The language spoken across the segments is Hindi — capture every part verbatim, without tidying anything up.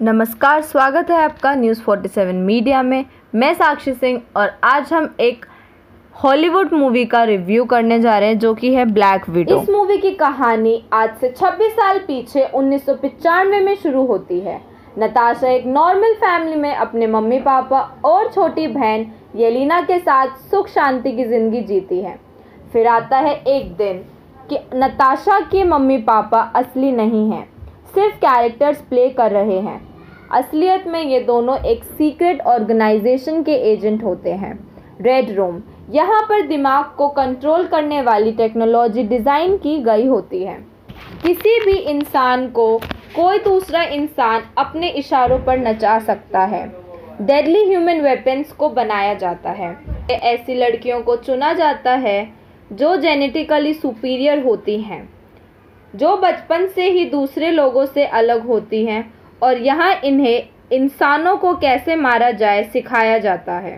नमस्कार, स्वागत है आपका न्यूज़ सैंतालीस मीडिया में। मैं साक्षी सिंह और आज हम एक हॉलीवुड मूवी का रिव्यू करने जा रहे हैं जो कि है ब्लैक विडो। इस मूवी की कहानी आज से छब्बीस साल पीछे उन्नीस सौ पचानवे में शुरू होती है। नताशा एक नॉर्मल फैमिली में अपने मम्मी पापा और छोटी बहन येलिना के साथ सुख शांति की जिंदगी जीती है। फिर आता है एक दिन कि नताशा के मम्मी पापा असली नहीं हैं, सिर्फ कैरेक्टर्स प्ले कर रहे हैं। असलियत में ये दोनों एक सीक्रेट ऑर्गेनाइजेशन के एजेंट होते हैं, रेड रूम। यहाँ पर दिमाग को कंट्रोल करने वाली टेक्नोलॉजी डिज़ाइन की गई होती है। किसी भी इंसान को कोई दूसरा इंसान अपने इशारों पर नचा सकता है। डेडली ह्यूमन वेपन्स को बनाया जाता है। ऐसी लड़कियों को चुना जाता है जो जेनेटिकली सुपीरियर होती हैं, जो बचपन से ही दूसरे लोगों से अलग होती हैं, और यहाँ इन्हें इंसानों को कैसे मारा जाए सिखाया जाता है।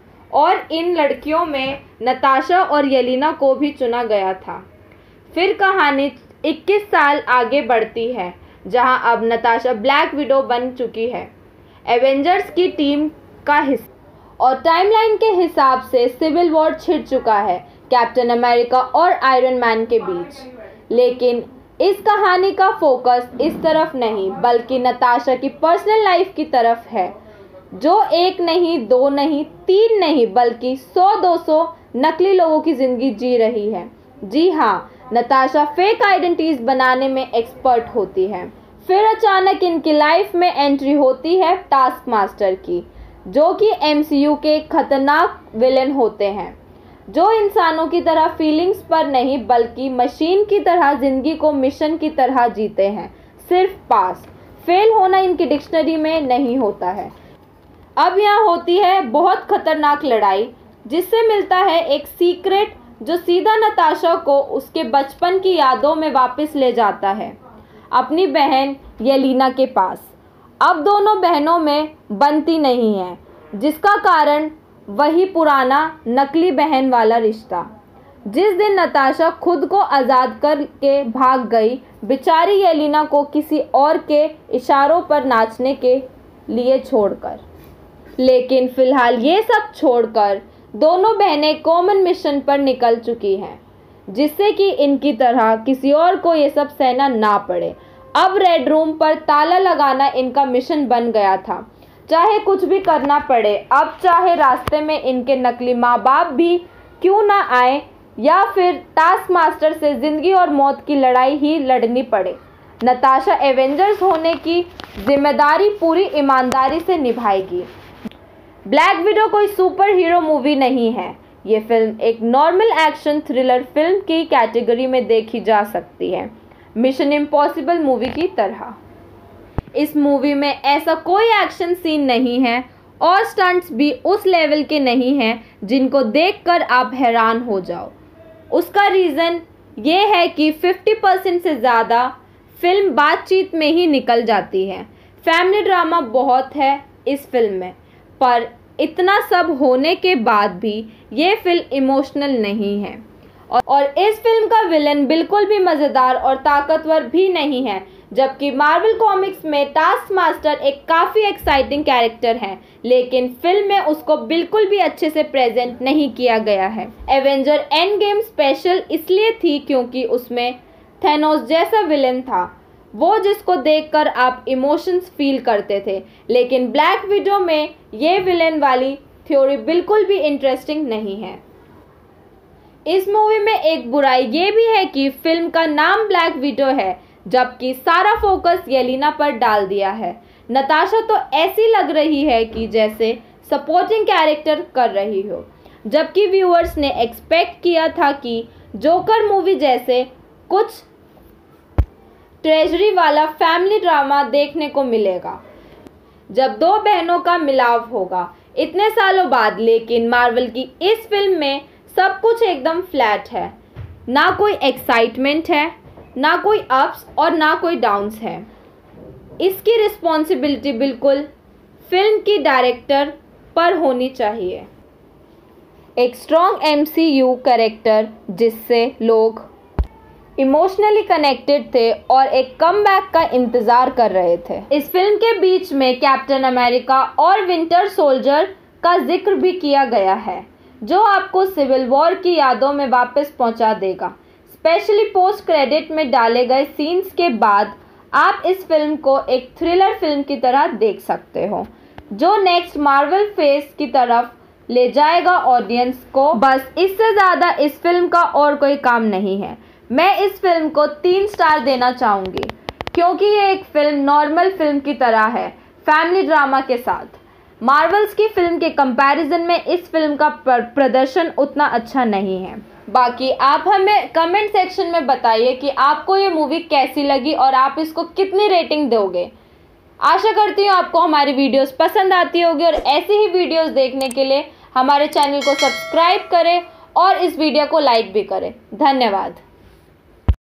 और इन लड़कियों में नताशा और येलिना को भी चुना गया था। फिर कहानी इक्कीस साल आगे बढ़ती है, जहाँ अब नताशा ब्लैक विडो बन चुकी है, एवेंजर्स की टीम का हिस्सा। और टाइमलाइन के हिसाब से सिविल वॉर छिड़ चुका है कैप्टन अमेरिका और आयरन मैन के बीच। लेकिन इस कहानी का फोकस इस तरफ नहीं बल्कि नताशा की पर्सनल लाइफ की तरफ है, जो एक नहीं, दो नहीं, तीन नहीं बल्कि सौ दो सौ नकली लोगों की ज़िंदगी जी रही है। जी हाँ, नताशा फेक आइडेंटिटीज बनाने में एक्सपर्ट होती है। फिर अचानक इनकी लाइफ में एंट्री होती है टास्क मास्टर की, जो कि एमसीयू के खतरनाक विलेन होते हैं, जो इंसानों की तरह फीलिंग्स पर नहीं बल्कि मशीन की तरह ज़िंदगी को मिशन की तरह जीते हैं। सिर्फ पास फेल होना इनकी डिक्शनरी में नहीं होता है। अब यहाँ होती है बहुत खतरनाक लड़ाई, जिससे मिलता है एक सीक्रेट जो सीधा नताशा को उसके बचपन की यादों में वापस ले जाता है, अपनी बहन येलिना के पास। अब दोनों बहनों में बनती नहीं है, जिसका कारण वही पुराना नकली बहन वाला रिश्ता। जिस दिन नताशा खुद को आज़ाद करके भाग गई, बेचारी येलिना को किसी और के इशारों पर नाचने के लिए छोड़कर। लेकिन फिलहाल ये सब छोड़कर दोनों बहनें कॉमन मिशन पर निकल चुकी हैं, जिससे कि इनकी तरह किसी और को ये सब सहना ना पड़े। अब रेड रूम पर ताला लगाना इनका मिशन बन गया था, चाहे कुछ भी करना पड़े। अब चाहे रास्ते में इनके नकली माँ बाप भी क्यों ना आए, या फिर टास्क मास्टर से ज़िंदगी और मौत की लड़ाई ही लड़नी पड़े, नताशा एवेंजर्स होने की जिम्मेदारी पूरी ईमानदारी से निभाएगी। ब्लैक विडो कोई सुपर हीरो मूवी नहीं है। ये फिल्म एक नॉर्मल एक्शन थ्रिलर फिल्म की कैटेगरी में देखी जा सकती है, मिशन इम्पॉसिबल मूवी की तरह। इस मूवी में ऐसा कोई एक्शन सीन नहीं है और स्टंट्स भी उस लेवल के नहीं हैं जिनको देखकर आप हैरान हो जाओ। उसका रीज़न ये है कि पचास परसेंट से ज़्यादा फिल्म बातचीत में ही निकल जाती है। फैमिली ड्रामा बहुत है इस फिल्म में, पर इतना सब होने के बाद भी ये फिल्म इमोशनल नहीं है। और इस फिल्म का विलन बिल्कुल भी मज़ेदार और ताकतवर भी नहीं है, जबकि मार्वल कॉमिक्स में टास्क मास्टर एक काफ़ी एक्साइटिंग कैरेक्टर है, लेकिन फिल्म में उसको बिल्कुल भी अच्छे से प्रेजेंट नहीं किया गया है। एवेंजर एंड गेम स्पेशल इसलिए थी क्योंकि उसमें थैनोस जैसा विलन था, वो जिसको देखकर आप इमोशंस फील करते थे। लेकिन ब्लैक विडो में ये विलेन वाली थ्योरी बिल्कुल भी इंटरेस्टिंग नहीं है। इस मूवी में एक बुराई ये भी है कि फिल्म का नाम ब्लैक विडो है, जबकि सारा फोकस येलिना पर डाल दिया है। नताशा तो ऐसी लग रही है कि जैसे सपोर्टिंग कैरेक्टर कर रही हो, जबकि व्यूअर्स ने एक्सपेक्ट किया था कि जोकर मूवी जैसे कुछ ट्रेजरी वाला फैमिली ड्रामा देखने को मिलेगा, जब दो बहनों का मिलाव होगा इतने सालों बाद। लेकिन मार्वल की इस फिल्म में सब कुछ एकदम फ्लैट है, ना कोई एक्साइटमेंट है, ना कोई अप्स और ना कोई डाउन्स है। इसकी रिस्पॉन्सिबिलिटी बिल्कुल फिल्म की डायरेक्टर पर होनी चाहिए। एक स्ट्रॉन्ग एमसीयू कैरेक्टर जिससे लोग इमोशनली कनेक्टेड थे और एक कमबैक का इंतज़ार कर रहे थे। इस फिल्म के बीच में कैप्टन अमेरिका और विंटर सोल्जर का जिक्र भी किया गया है, जो आपको सिविल वॉर की यादों में वापस पहुंचा देगा। स्पेशली पोस्ट क्रेडिट में डाले गए सीन्स के बाद आप इस फिल्म को एक थ्रिलर फिल्म की तरह देख सकते हो, जो नेक्स्ट मार्वल फेज की तरफ ले जाएगा ऑडियंस को। बस इससे ज़्यादा इस फिल्म का और कोई काम नहीं है। मैं इस फिल्म को तीन स्टार देना चाहूँगी, क्योंकि ये एक फिल्म नॉर्मल फिल्म की तरह है, फैमिली ड्रामा के साथ। मार्वल्स की फिल्म के कंपैरिजन में इस फिल्म का प्रदर्शन उतना अच्छा नहीं है। बाकी आप हमें कमेंट सेक्शन में बताइए कि आपको ये मूवी कैसी लगी और आप इसको कितनी रेटिंग दोगे। आशा करती हूँ आपको हमारी वीडियोस पसंद आती होगी और ऐसी ही वीडियोस देखने के लिए हमारे चैनल को सब्सक्राइब करें और इस वीडियो को लाइक भी करें। धन्यवाद।